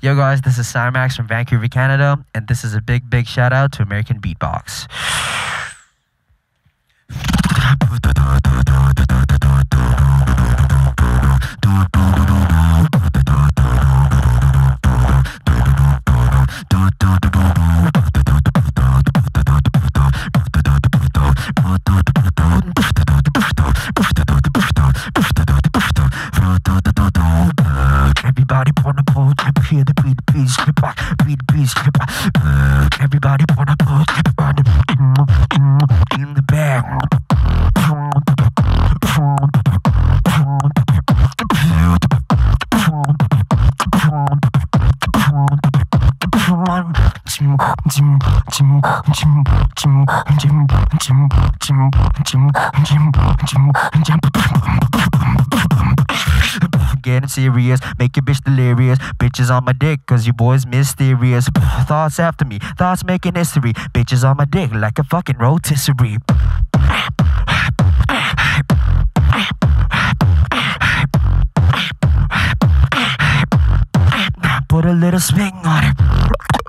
Yo guys, this is CiMaX from Vancouver, Canada, and this is a big shout out to American Beatbox. Everybody wanna pull, hear the beat, please, beat, please, everybody wanna pull, in the bag. Getting serious, make your bitch delirious. Bitches on my dick, cause you boys mysterious. Thoughts after me, thoughts making history. Bitches on my dick like a fucking rotisserie. Put a little swing on it.